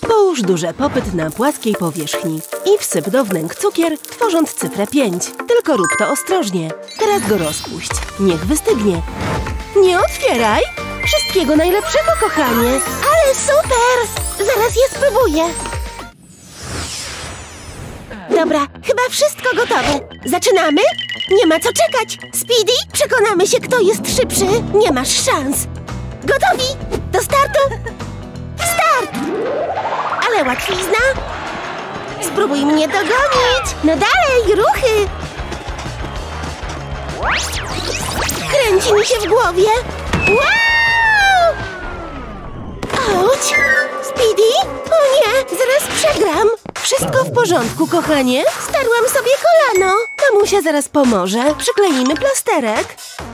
Połóż duży popyt na płaskiej powierzchni i wsyp do wnęk cukier, tworząc cyfrę 5. Tylko rób to ostrożnie. Teraz go rozpuść. Niech wystygnie. Nie otwieraj! Wszystkiego najlepszego, kochanie! Ale super! Zaraz je spróbuję. Dobra, chyba wszystko gotowe. Zaczynamy? Nie ma co czekać. Speedy, przekonamy się, kto jest szybszy. Nie masz szans. Gotowi? Do startu? Start! Ale łatwizna. Spróbuj mnie dogonić. No dalej, ruchy. Kręci mi się w głowie. Wow! Auć! Speedy? O nie, zaraz przegram. Wszystko w porządku, kochanie? Starłam sobie kolano. Mamusia zaraz pomoże. Przykleimy plasterek.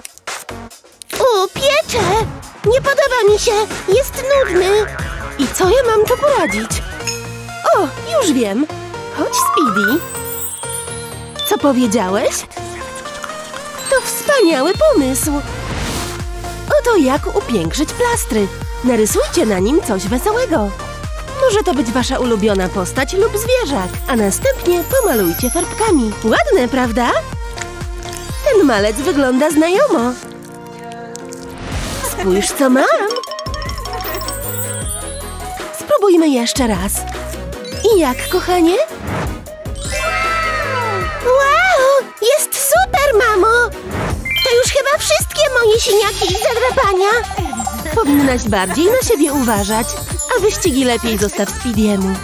Piecze! Nie podoba mi się. Jest nudny. I co ja mam tu poradzić? O, już wiem. Chodź, Speedy. Co powiedziałeś? To wspaniały pomysł. Oto jak upiększyć plastry. Narysujcie na nim coś wesołego. Może to być wasza ulubiona postać lub zwierzak, a następnie pomalujcie farbkami. Ładne, prawda? Ten malec wygląda znajomo. Spójrz, co mam. Spróbujmy jeszcze raz. I jak, kochanie? Wow! Jest super, mamo! To już chyba wszystkie moje siniaki i zadrapania. Powinnaś bardziej na siebie uważać, a wyścigi lepiej zostaw Speedy'emu.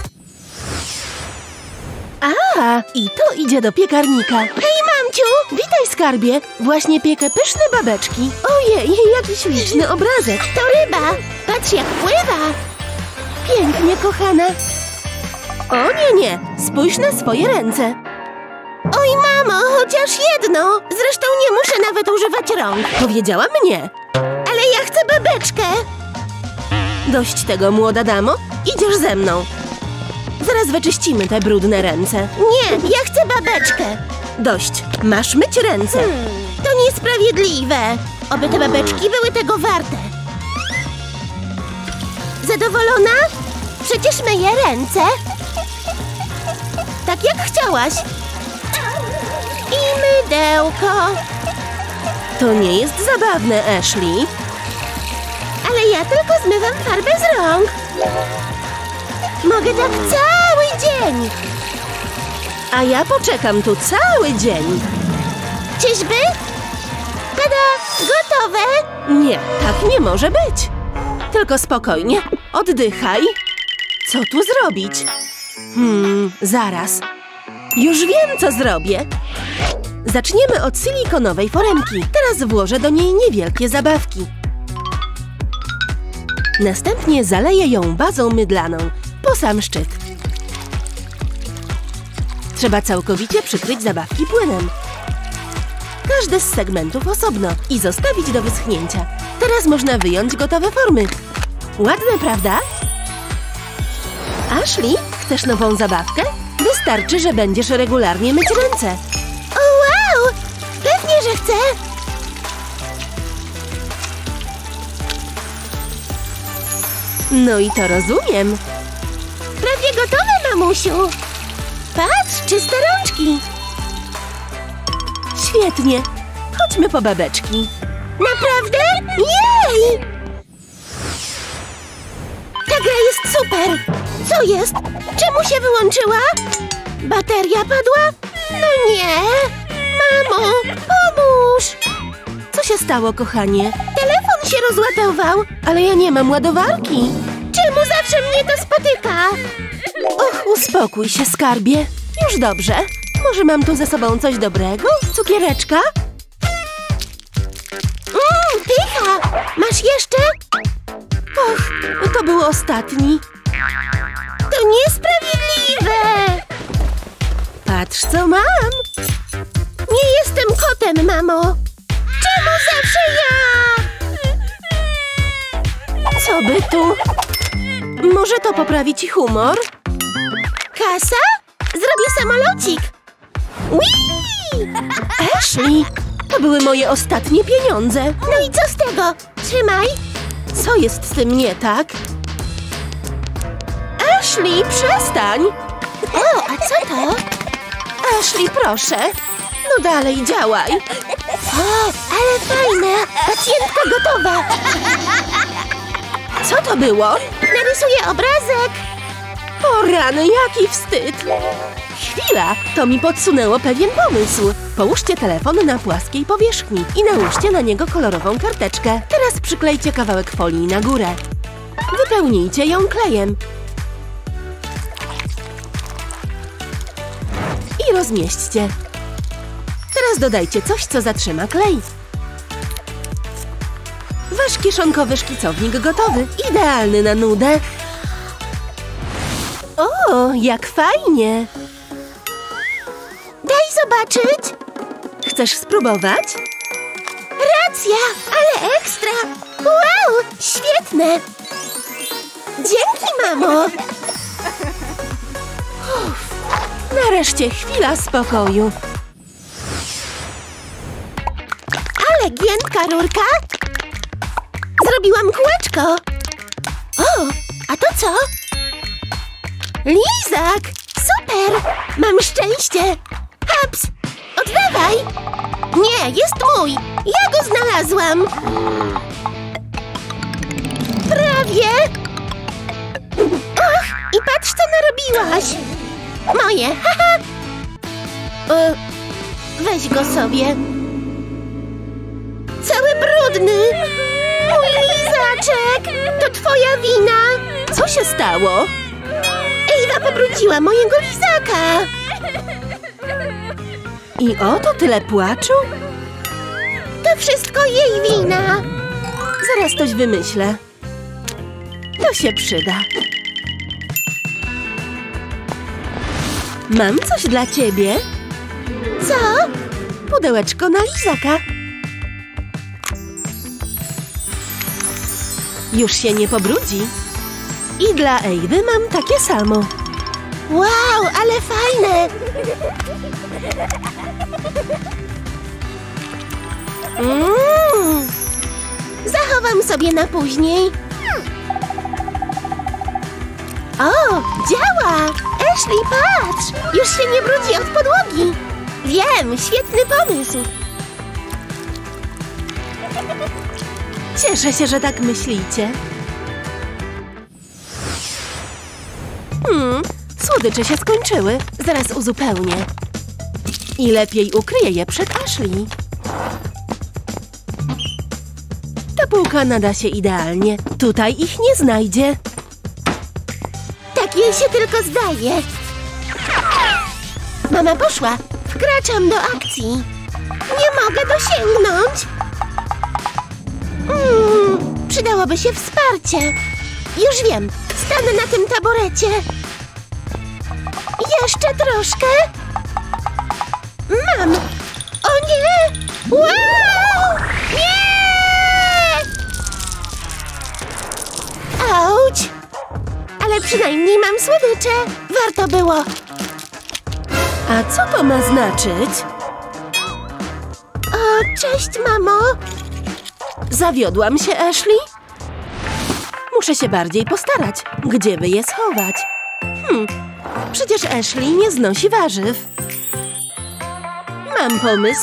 A, i to idzie do piekarnika. Hej, mamciu! Witaj, skarbie. Właśnie piekę pyszne babeczki. Ojej, jaki śliczny obrazek. To ryba. Patrz, jak pływa. Pięknie, kochana. O nie, spójrz na swoje ręce. Oj, mamo, chociaż jedno. Zresztą nie muszę nawet używać rąk. Powiedziałam nie. Ale ja chcę babeczkę. Dość tego, młoda damo. Idziesz ze mną. Zaraz wyczyścimy te brudne ręce. Nie, ja chcę babeczkę. Dość. Masz myć ręce. To niesprawiedliwe. Oby te babeczki były tego warte. Zadowolona? Przecież myję ręce. Tak jak chciałaś. I mydełko. To nie jest zabawne, Ashley. Ale ja tylko zmywam farbę z rąk. Mogę tak cały dzień. A ja poczekam tu cały dzień. Czyżby? Tada! Gotowe! Nie, tak nie może być. Tylko spokojnie. Oddychaj. Co tu zrobić? Zaraz. Już wiem, co zrobię. Zaczniemy od silikonowej foremki. Teraz włożę do niej niewielkie zabawki. Następnie zaleję ją bazą mydlaną, po sam szczyt. Trzeba całkowicie przykryć zabawki płynem. Każdy z segmentów osobno i zostawić do wyschnięcia. Teraz można wyjąć gotowe formy. Ładne, prawda? Ashley, chcesz nową zabawkę? Wystarczy, że będziesz regularnie myć ręce. O, wow! Pewnie, że chcę. No i to rozumiem. Prawie gotowe, mamusiu. Patrz, czyste rączki. Świetnie. Chodźmy po babeczki. Naprawdę? Jej! Ta gra jest super. Co jest? Czemu się wyłączyła? Bateria padła? No nie. Mamo, pomóż. Co się stało, kochanie? Telefon się rozładował. Ale ja nie mam ładowarki. Czemu zawsze mnie to spotyka? Och, uspokój się, skarbie. Już dobrze. Może mam tu ze sobą coś dobrego? Cukiereczka? Pycha! Masz jeszcze? Och, to był ostatni. To niesprawiedliwe! Patrz, co mam. Nie jestem kotem, mamo. Czemu zawsze ja? Co by tu? Może to poprawi ci humor? Kasa? Zrobię samolocik. Whee! Ashley, to były moje ostatnie pieniądze. No i co z tego? Trzymaj. Co jest z tym nie tak? Ashley, przestań! O, a co to? Ashley, proszę. No dalej, działaj. O, ale fajne! Pacjentka gotowa! Co to było? Narysuję obrazek! O rany, jaki wstyd! Chwila, to mi podsunęło pewien pomysł. Połóżcie telefon na płaskiej powierzchni i nałóżcie na niego kolorową karteczkę. Teraz przyklejcie kawałek folii na górę. Wypełnijcie ją klejem. I rozmieśćcie. Teraz dodajcie coś, co zatrzyma klej. Wasz kieszonkowy szkicownik gotowy. Idealny na nudę. O, jak fajnie! Daj zobaczyć! Chcesz spróbować? Racja, ale ekstra! Wow, świetne! Dzięki, mamo! Nareszcie chwila spokoju. Ale giętka rurka! Zrobiłam kółeczko! O, a to co? Lizak! Super! Mam szczęście! Haps! Oddawaj! Nie, jest mój! Ja go znalazłam! Prawie! Och! I patrz, co narobiłaś! Moje! Haha! Weź go sobie! Cały brudny! Mój lizaczek! To twoja wina! Co się stało? Ewa pobrudziła mojego lizaka! I oto tyle płaczu? To wszystko jej wina! Zaraz coś wymyślę. To się przyda. Mam coś dla ciebie. Co? Pudełeczko na lizaka. Już się nie pobrudzi. I dla Ewy mam takie samo. Wow, ale fajne! Zachowam sobie na później. O, działa! Ashley, patrz! Już się nie brudzi od podłogi. Wiem, świetny pomysł. Cieszę się, że tak myślicie. Słodycze się skończyły. Zaraz uzupełnię. I lepiej ukryję je przed Ashley. Ta półka nada się idealnie. Tutaj ich nie znajdzie. Tak jej się tylko zdaje. Mama poszła. Wkraczam do akcji. Nie mogę dosięgnąć. Przydałoby się wsparcie. Już wiem. Stanę na tym taborecie. Jeszcze troszkę. Mam. O nie! Wow! Nie! Auć! Ale przynajmniej mam słodycze. Warto było. A co to ma znaczyć? O, cześć, mamo. Zawiodłam się, Ashley? Muszę się bardziej postarać. Gdzie by je schować? Przecież Ashley nie znosi warzyw. Mam pomysł.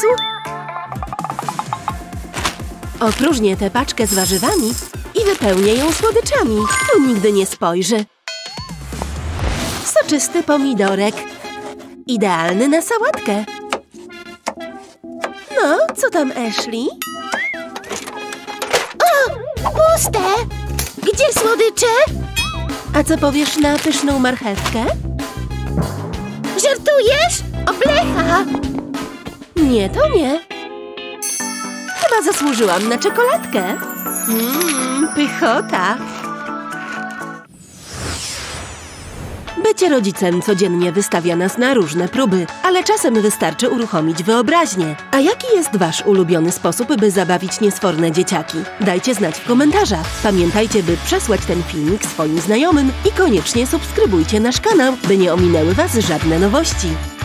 Opróżnię tę paczkę z warzywami i wypełnię ją słodyczami. Tu nigdy nie spojrzy. Soczysty pomidorek. Idealny na sałatkę. No, co tam, Ashley? O, puste. Gdzie słodycze? A co powiesz na pyszną marchewkę? Żartujesz? Oblecha. Nie, to nie. Chyba zasłużyłam na czekoladkę. Pychota. Bycie rodzicem codziennie wystawia nas na różne próby, ale czasem wystarczy uruchomić wyobraźnię. A jaki jest wasz ulubiony sposób, by zabawić niesforne dzieciaki? Dajcie znać w komentarzach. Pamiętajcie, by przesłać ten filmik swoim znajomym i koniecznie subskrybujcie nasz kanał, by nie ominęły was żadne nowości.